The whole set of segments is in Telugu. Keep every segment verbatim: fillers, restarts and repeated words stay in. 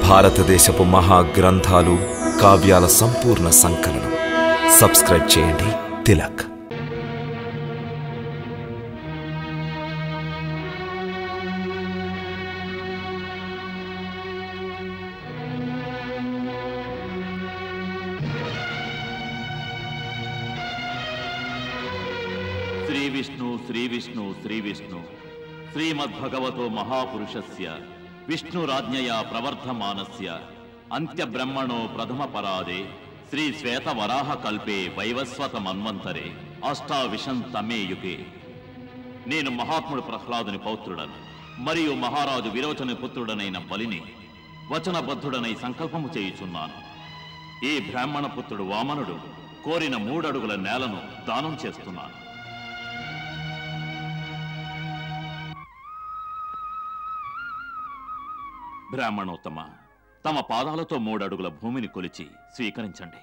భారతదేశపు మహా గ్రంథాలు కావ్యాల సంపూర్ణ సంకలనం. సబ్స్క్రైబ్ చేయండి తిలక్. శ్రీ విష్ణు శ్రీ విష్ణు శ్రీ విష్ణు శ్రీమద్భగవతో మహాపురుషస్య విష్ణురాజ్ఞయా ప్రవర్ధమానస్య అంత్యబ్రహ్మణో ప్రథమ పరాదే శ్రీ శ్వేతవరాహ కల్పే వైవస్వత మన్వంతరే అష్టావిశంతమే యుగే. నేను మహాత్ముడు ప్రహ్లాదుని పౌత్రుడను మరియు మహారాజు విరోచని పుత్రుడనైన బలిని వచనబద్ధుడనై సంకల్పము చేయుచున్నాను. ఈ బ్రాహ్మణ పుత్రుడు వామనుడు కోరిన మూడడుగుల నేలను దానం చేస్తున్నాను. బ్రాహ్మణోత్తమ, తమ పాదాలతో మూడడుగుల భూమిని కొలిచి స్వీకరించండి.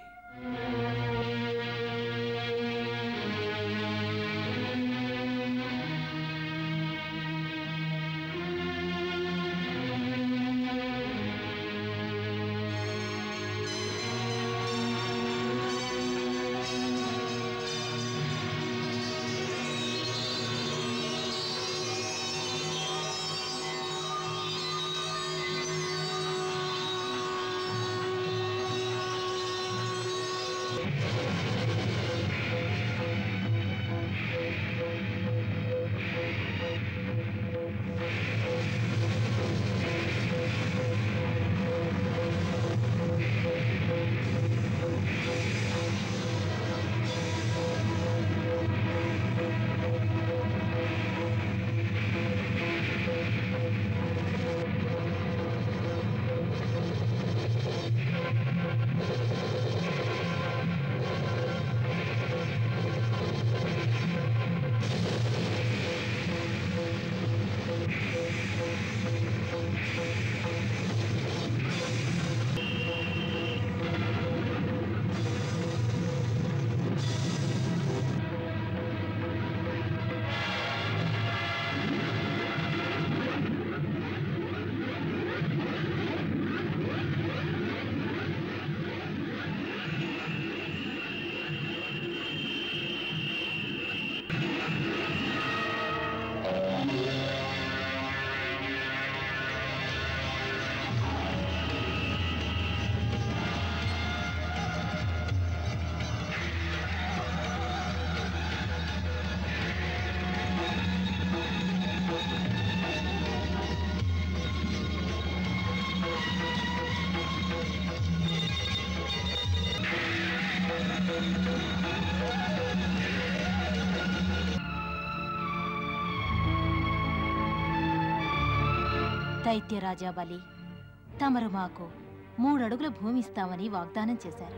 దైత్యరాజా బలి, తమరు మాకు మూడడుగుల భూమి ఇస్తామని వాగ్దానం చేశారు.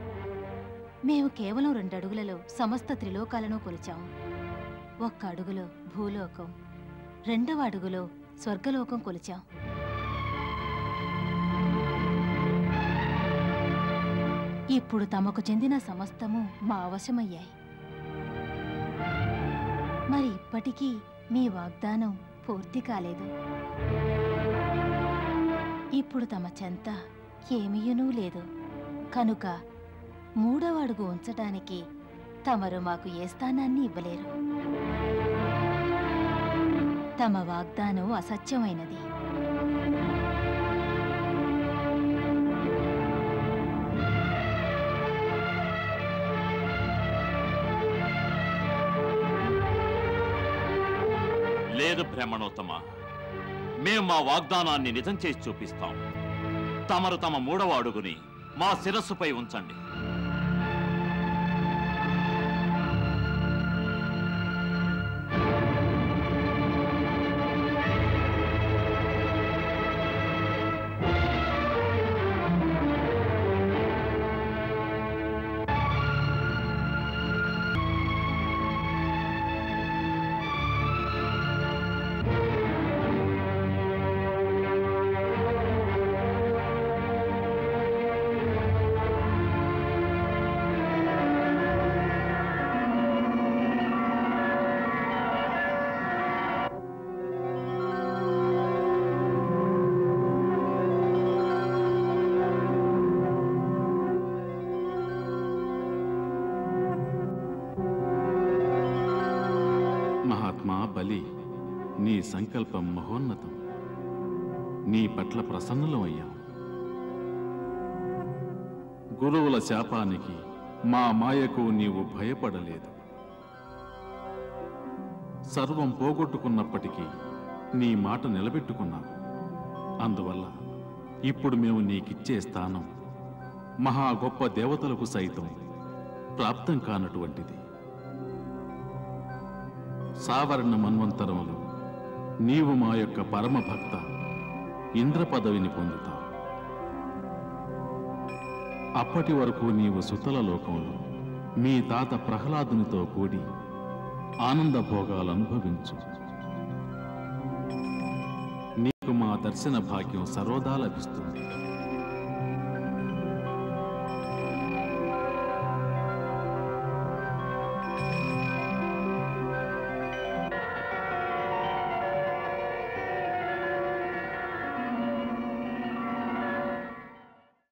మేము కేవలం రెండడుగులలో సమస్త త్రిలోకాలను కొలిచాము. ఒక్క అడుగులో భూలోకం, రెండవ అడుగులో స్వర్గలోకం కొలిచాం. ఇప్పుడు తమకు చెందిన సమస్తము మా వశమయ్యాయి. మరి ఇప్పటికీ మీ వాగ్దానం పూర్తి కాలేదు. ఇప్పుడు తమ చెంత ఏమీయునూ లేదు కనుక మూడవ అడుగు ఉంచటానికి తమరు మాకు ఏ స్థానాన్ని ఇవ్వలేరు. తమ వాగ్దానం అసత్యమైనది. లేదు బ్రాహ్మణోత్తమ, మేము మా వాగ్దానాన్ని నిజం చేసి చూపిస్తాం. తమరు తమ మూడవ అడుగుని మా శిరస్సుపై ఉంచండి. సంకల్పం మహోన్నతం. నీ పట్ల ప్రసన్నులమయ్యాం. గురువుల శాపానికి, మా మాయకు నీవు భయపడలేదు. సర్వం పోగొట్టుకున్నప్పటికీ నీ మాట నిలబెట్టుకున్నావు. అందువల్ల ఇప్పుడు మేము నీకిచ్చే స్థానం మహా గొప్ప దేవతలకు సైతం ప్రాప్తం కానటువంటిది. సావర్ణ మన్వంతరములు నీవు మా యొక్క పరమ భక్త ఇంద్ర పదవిని పొందుతావు. అప్పటి వరకు నీవు సుతల లోకంలో మీ తాత ప్రహ్లాదునితో కూడి ఆనంద భోగాలు అనుభవించు. నీకు మా దర్శన భాగ్యం సర్వదా లభిస్తుంది.